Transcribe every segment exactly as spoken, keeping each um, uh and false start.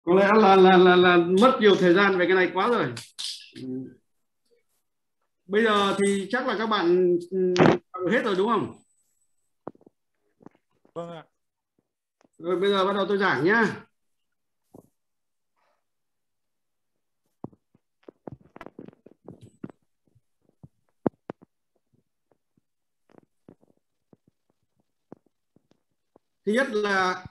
Có lẽ là là là là mất nhiều thời gian về cái này quá rồi. Bây giờ thì chắc là các bạn ừ, hết rồi đúng không? Vâng ạ. Rồi bây giờ bắt đầu tôi giảng nhá. Thứ nhất là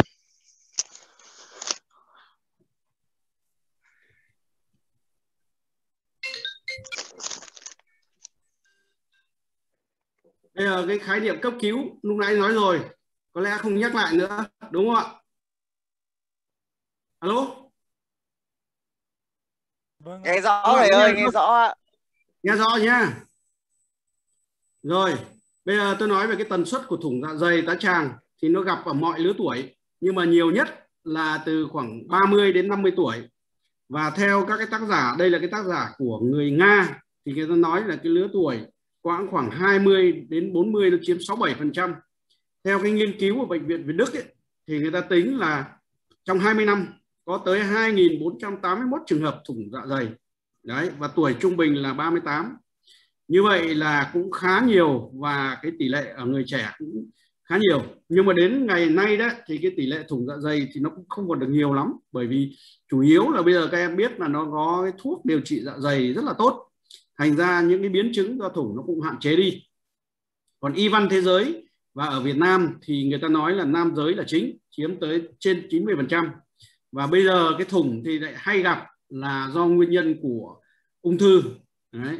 bây giờ cái khái niệm cấp cứu lúc nãy nói rồi, có lẽ không nhắc lại nữa, đúng không ạ? Alo? Vâng ạ. Nghe rõ Các bạn thầy có nghe ơi, được nghe không? rõ ạ. Nghe rõ nhá. Rồi, bây giờ tôi nói về cái tần suất của thủng dạ dày tá tràng thì nó gặp ở mọi lứa tuổi, nhưng mà nhiều nhất là từ khoảng ba mươi đến năm mươi tuổi. Và theo các cái tác giả, đây là cái tác giả của người Nga, thì người ta nói là cái lứa tuổi khoảng khoảng hai mươi đến bốn mươi nó chiếm sáu mươi bảy phần trăm. Theo cái nghiên cứu của bệnh viện Việt Đức ấy, thì người ta tính là trong hai mươi năm có tới hai nghìn bốn trăm tám mươi mốt trường hợp thủng dạ dày. Đấy, và tuổi trung bình là ba mươi tám. Như vậy là cũng khá nhiều, và cái tỷ lệ ở người trẻ cũng khá nhiều. Nhưng mà đến ngày nay đó thì cái tỷ lệ thủng dạ dày thì nó cũng không còn được nhiều lắm, bởi vì chủ yếu là bây giờ các em biết là nó có cái thuốc điều trị dạ dày rất là tốt, thành ra những cái biến chứng do thủng nó cũng hạn chế đi. Còn y văn thế giới và ở Việt Nam thì người ta nói là nam giới là chính, chiếm tới trên chín mươi phần trăm. Và bây giờ cái thủng thì lại hay gặp là do nguyên nhân của ung thư. Đấy.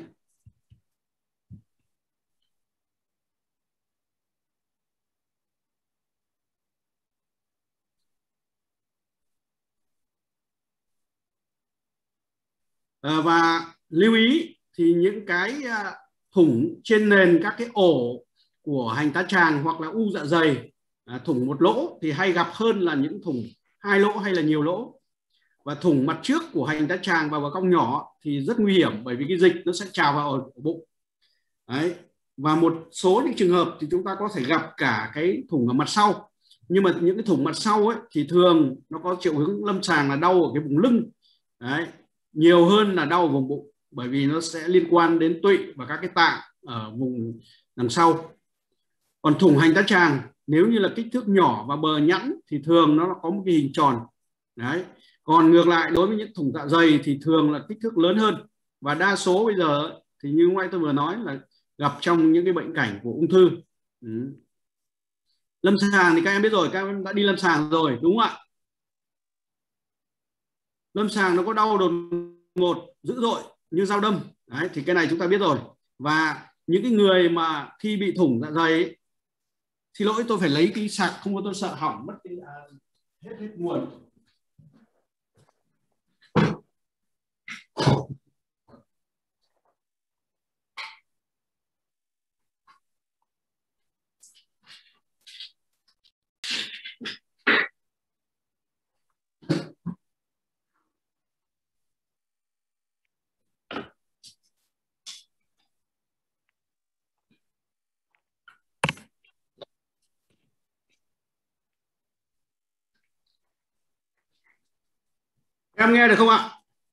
À, và lưu ý thì những cái thủng trên nền các cái ổ của hành tá tràng hoặc là u dạ dày, à, thủng một lỗ thì hay gặp hơn là những thủng hai lỗ hay là nhiều lỗ. Và thủng mặt trước của hành tá tràng và vào cong nhỏ thì rất nguy hiểm, bởi vì cái dịch nó sẽ trào vào ở bụng. Đấy. Và một số những trường hợp thì chúng ta có thể gặp cả cái thủng ở mặt sau, nhưng mà những cái thủng mặt sau ấy thì thường nó có triệu chứng lâm sàng là đau ở cái vùng lưng. Đấy, nhiều hơn là đau ở vùng bụng, bởi vì nó sẽ liên quan đến tụy và các cái tạng ở vùng đằng sau. Còn thủng hành tá tràng nếu như là kích thước nhỏ và bờ nhẵn thì thường nó có một cái hình tròn. Đấy. Còn ngược lại đối với những thủng dạ dày thì thường là kích thước lớn hơn, và đa số bây giờ thì như ngay tôi vừa nói là gặp trong những cái bệnh cảnh của ung thư. Ừ. Lâm sàng thì các em biết rồi, các em đã đi lâm sàng rồi đúng không ạ? Lâm sàng nó có đau đột ngột dữ dội như dao đâm. Đấy, thì cái này chúng ta biết rồi. Và những cái người mà khi bị thủng dạ dày ấy, xin lỗi tôi phải lấy cái sạc, không có tôi sợ hỏng mất cái à, hết hết nguồn. Em nghe được không ạ?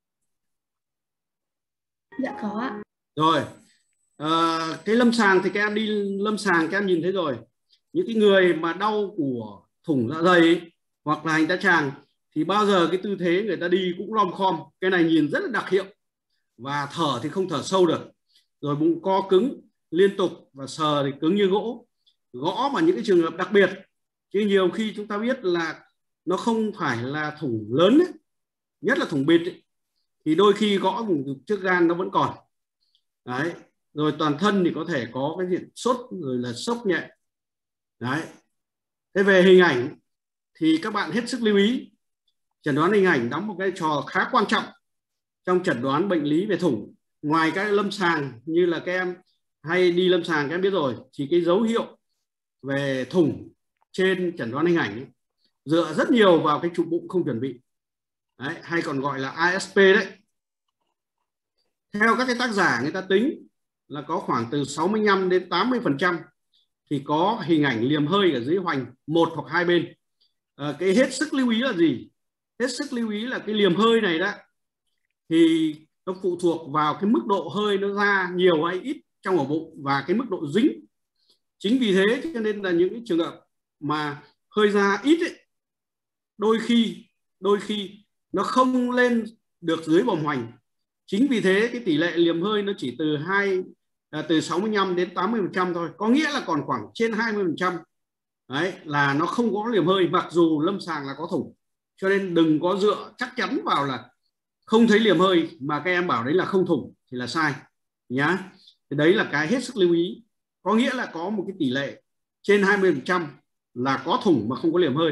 Dạ có ạ. Rồi, à, cái lâm sàng thì các em đi lâm sàng các em nhìn thấy rồi. Những cái người mà đau của thủng dạ dày ấy, hoặc là hành tá tràng thì bao giờ cái tư thế người ta đi cũng lom khom. Cái này nhìn rất là đặc hiệu. Và thở thì không thở sâu được. Rồi bụng co cứng liên tục và sờ thì cứng như gỗ. Gõ vào những cái trường hợp đặc biệt. Chứ nhiều khi chúng ta biết là nó không phải là thủng lớn ấy, nhất là thủng bịt ấy, thì đôi khi gõ vùng trước gan nó vẫn còn. Đấy. Rồi toàn thân thì có thể có cái diện sốt rồi là sốc nhẹ. Đấy. Thế về hình ảnh thì các bạn hết sức lưu ý, chẩn đoán hình ảnh đóng một cái trò khá quan trọng trong chẩn đoán bệnh lý về thủng. Ngoài các lâm sàng như là các em hay đi lâm sàng các em biết rồi, thì cái dấu hiệu về thủng trên chẩn đoán hình ảnh ấy, dựa rất nhiều vào cái chụp bụng không chuẩn bị. Đấy, hay còn gọi là a ét pê đấy. Theo các cái tác giả người ta tính là có khoảng từ sáu mươi lăm đến tám mươi phần trăm thì có hình ảnh liềm hơi ở dưới hoành một hoặc hai bên. À, cái hết sức lưu ý là gì? hết sức lưu ý là cái liềm hơi này đó thì nó phụ thuộc vào cái mức độ hơi nó ra nhiều hay ít trong ổ bụng và cái mức độ dính. Chính vì thế cho nên là những cái trường hợp mà hơi ra ít ấy, đôi khi đôi khi nó không lên được dưới vòng hoành. Chính vì thế cái tỷ lệ liềm hơi nó chỉ từ hai à, từ sáu mươi lăm đến tám mươi phần trăm thôi, có nghĩa là còn khoảng trên hai mươi phần trăm đấy là nó không có liềm hơi, mặc dù lâm sàng là có thủng. Cho nên đừng có dựa chắc chắn vào là không thấy liềm hơi mà các em bảo đấy là không thủng thì là sai nhá. Thì đấy là cái hết sức lưu ý, có nghĩa là có một cái tỷ lệ trên hai mươi phần trăm là có thủng mà không có liềm hơi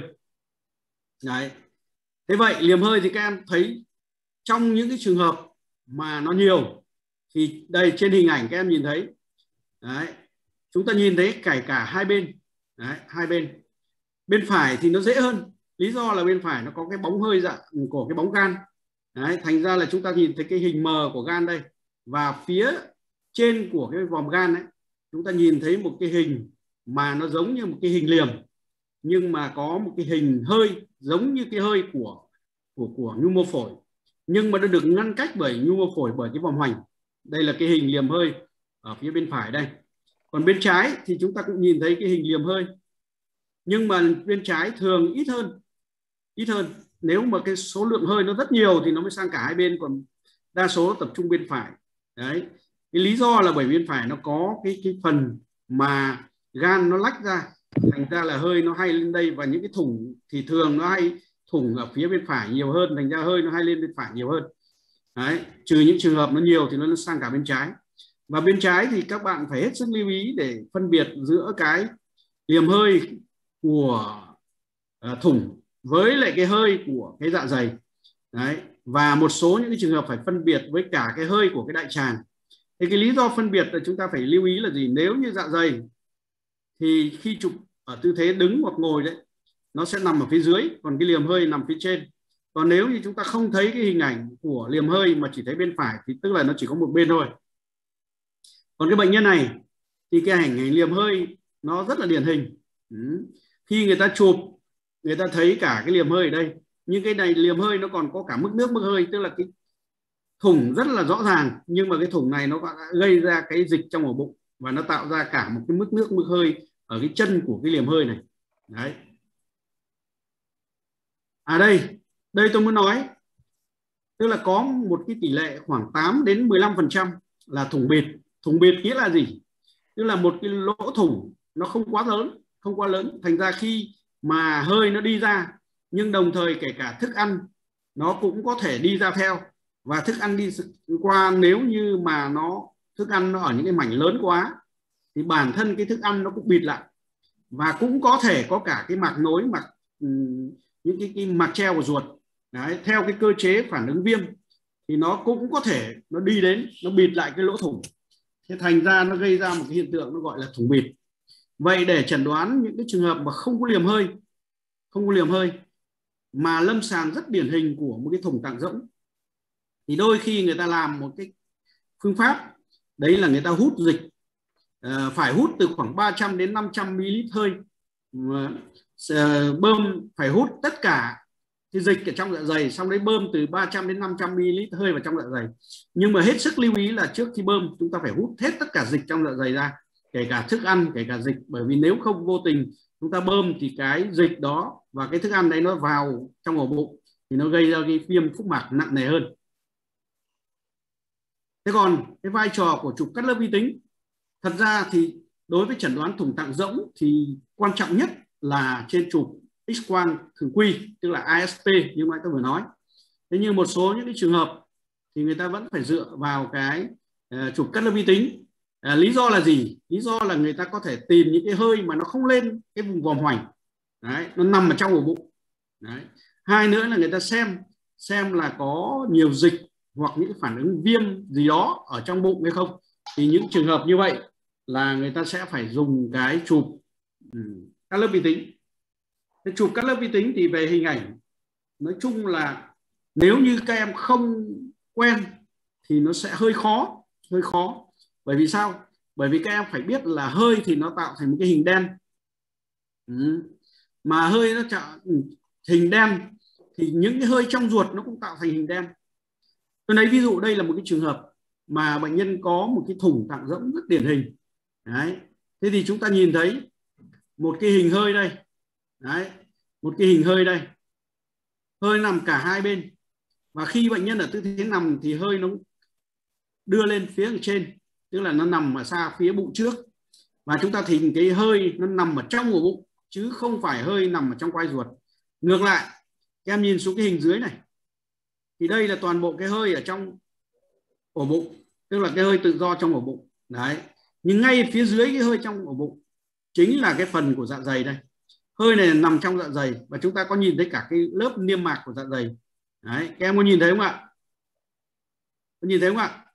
đấy. Thế vậy liềm hơi thì các em thấy trong những cái trường hợp mà nó nhiều thì đây trên hình ảnh các em nhìn thấy đấy, chúng ta nhìn thấy kể cả hai bên đấy, hai bên. Bên phải thì nó dễ hơn, lý do là bên phải nó có cái bóng hơi dạng của cái bóng gan đấy, thành ra là chúng ta nhìn thấy cái hình mờ của gan đây, và phía trên của cái vòm gan ấy chúng ta nhìn thấy một cái hình mà nó giống như một cái hình liềm, nhưng mà có một cái hình hơi giống như cái hơi của của của nhu mô phổi, nhưng mà nó được ngăn cách bởi nhu mô phổi bởi cái vòm hoành. Đây là cái hình liềm hơi ở phía bên phải đây. Còn bên trái thì chúng ta cũng nhìn thấy cái hình liềm hơi, nhưng mà bên trái thường ít hơn ít hơn nếu mà cái số lượng hơi nó rất nhiều thì nó mới sang cả hai bên, còn đa số tập trung bên phải đấy. Cái lý do là bởi bên phải nó có cái cái phần mà gan nó lách ra, thành ra là hơi nó hay lên đây, và những cái thủng thì thường nó hay thủng ở phía bên phải nhiều hơn, thành ra hơi nó hay lên bên phải nhiều hơn đấy, trừ những trường hợp nó nhiều thì nó sang cả bên trái. Và bên trái thì các bạn phải hết sức lưu ý để phân biệt giữa cái liềm hơi của uh, thủng với lại cái hơi của cái dạ dày đấy, và một số những cái trường hợp phải phân biệt với cả cái hơi của cái đại tràng. Thì cái lý do phân biệt là chúng ta phải lưu ý là gì? Nếu như dạ dày thì khi chụp ở tư thế đứng hoặc ngồi đấy nó sẽ nằm ở phía dưới, còn cái liềm hơi nằm phía trên. Còn nếu như chúng ta không thấy cái hình ảnh của liềm hơi mà chỉ thấy bên phải thì tức là nó chỉ có một bên thôi. Còn cái bệnh nhân này thì cái hình ảnh liềm hơi nó rất là điển hình. Ừ. Khi người ta chụp người ta thấy cả cái liềm hơi ở đây, nhưng cái này liềm hơi nó còn có cả mức nước mức hơi, tức là cái thủng rất là rõ ràng, nhưng mà cái thủng này nó gây ra cái dịch trong ổ bụng và nó tạo ra cả một cái mức nước mức hơi ở cái chân của cái liềm hơi này đấy. À đây đây tôi muốn nói, tức là có một cái tỷ lệ khoảng tám đến mười lăm phần trăm là thủng bịt. Thủng bịt nghĩa là gì? Tức là một cái lỗ thủng nó không quá lớn, không quá lớn, thành ra khi mà hơi nó đi ra, nhưng đồng thời kể cả thức ăn nó cũng có thể đi ra theo, và thức ăn đi qua, nếu như mà nó thức ăn nó ở những cái mảnh lớn quá thì bản thân cái thức ăn nó cũng bịt lại, và cũng có thể có cả cái mạc nối, mạc những cái, cái mạc treo của ruột đấy, theo cái cơ chế phản ứng viêm thì nó cũng có thể nó đi đến nó bịt lại cái lỗ thủng. Thế thành ra nó gây ra một cái hiện tượng nó gọi là thủng bịt. Vậy để chẩn đoán những cái trường hợp mà không có liềm hơi, không có liềm hơi mà lâm sàng rất điển hình của một cái thủng tạng rỗng, thì đôi khi người ta làm một cái phương pháp đấy là người ta hút dịch, à, phải hút từ khoảng ba trăm đến năm trăm mi li lít hơi, à, bơm phải hút tất cả cái dịch ở trong dạ dày, xong đấy bơm từ ba trăm đến năm trăm mi li lít hơi vào trong dạ dày. Nhưng mà hết sức lưu ý là trước khi bơm chúng ta phải hút hết tất cả dịch trong dạ dày ra, kể cả thức ăn, kể cả dịch, bởi vì nếu không vô tình chúng ta bơm thì cái dịch đó và cái thức ăn đấy nó vào trong ổ bụng thì nó gây ra cái viêm phúc mạc nặng nề hơn. Thế còn cái vai trò của chụp cắt lớp vi tính, thật ra thì đối với chẩn đoán thủng tạng rỗng thì quan trọng nhất là trên chụp X-quang thường quy, tức là a ét pê như mà tôi vừa nói. Thế nhưng một số những cái trường hợp thì người ta vẫn phải dựa vào cái uh, chụp cắt lớp vi tính. À, lý do là gì? Lý do là người ta có thể tìm những cái hơi mà nó không lên cái vùng vòm hoành đấy, nó nằm ở trong ổ bụng đấy. Hai nữa là người ta xem xem là có nhiều dịch hoặc những phản ứng viêm gì đó ở trong bụng hay không, thì những trường hợp như vậy là người ta sẽ phải dùng cái chụp um, cắt lớp vi tính. Cái chụp cắt lớp vi tính thì về hình ảnh nói chung là nếu như các em không quen thì nó sẽ hơi khó, hơi khó. Bởi vì sao? Bởi vì các em phải biết là hơi thì nó tạo thành một cái hình đen. Ừ. Mà hơi nó tạo hình đen thì những cái hơi trong ruột nó cũng tạo thành hình đen. Tôi lấy ví dụ đây là một cái trường hợp mà bệnh nhân có một cái thủng tạng rỗng rất điển hình. Đấy. Thế thì chúng ta nhìn thấy một cái hình hơi đây. Đấy. Một cái hình hơi đây. Hơi nằm cả hai bên. Và khi bệnh nhân ở tư thế nằm thì hơi nó đưa lên phía ở trên, tức là nó nằm ở xa phía bụng trước. Và chúng ta thì cái hơi nó nằm ở trong ổ bụng chứ không phải hơi nằm ở trong quai ruột. Ngược lại, các em nhìn xuống cái hình dưới này. Thì đây là toàn bộ cái hơi ở trong ổ bụng, tức là cái hơi tự do trong ổ bụng. Đấy. Nhưng ngay phía dưới cái hơi trong ổ bụng chính là cái phần của dạ dày đây. Hơi này nằm trong dạ dày và chúng ta có nhìn thấy cả cái lớp niêm mạc của dạ dày. Đấy, các em có nhìn thấy không ạ? Có nhìn thấy không ạ?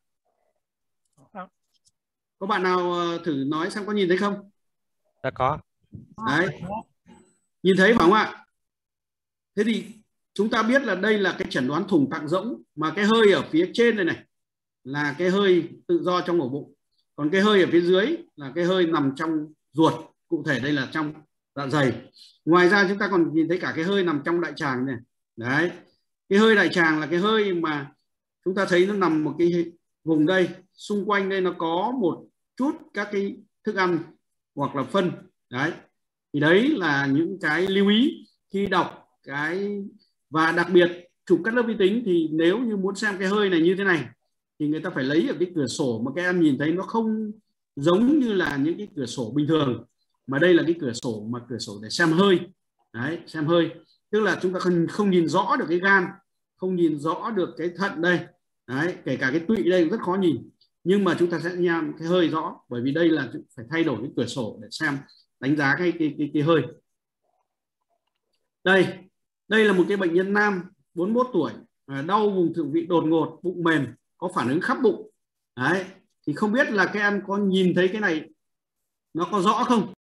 Có bạn nào thử nói xem có nhìn thấy không? Đã có. Đấy. Nhìn thấy phải không ạ? Thế thì chúng ta biết là đây là cái chẩn đoán thủng tạng rỗng, mà cái hơi ở phía trên đây này là cái hơi tự do trong ổ bụng. Còn cái hơi ở phía dưới là cái hơi nằm trong ruột, cụ thể đây là trong dạ dày. Ngoài ra chúng ta còn nhìn thấy cả cái hơi nằm trong đại tràng này. Đấy. Cái hơi đại tràng là cái hơi mà chúng ta thấy nó nằm một cái vùng đây, xung quanh đây nó có một chút các cái thức ăn hoặc là phân. Đấy. Thì đấy là những cái lưu ý khi đọc cái, và đặc biệt chụp cắt lớp vi tính thì nếu như muốn xem cái hơi này như thế này thì người ta phải lấy ở cái cửa sổ mà các em nhìn thấy nó không giống như là những cái cửa sổ bình thường, mà đây là cái cửa sổ mà cửa sổ để xem hơi. Đấy, xem hơi tức là chúng ta không, không nhìn rõ được cái gan, không nhìn rõ được cái thận đây. Đấy, kể cả cái tụy đây cũng rất khó nhìn, nhưng mà chúng ta sẽ nhằm cái hơi rõ, bởi vì đây là phải thay đổi cái cửa sổ để xem, đánh giá cái cái cái, cái hơi. Đây, đây là một cái bệnh nhân nam bốn mươi mốt tuổi, đau vùng thượng vị đột ngột, bụng mềm, có phản ứng khắp bụng. Đấy, thì không biết là các em có nhìn thấy cái này nó có rõ không?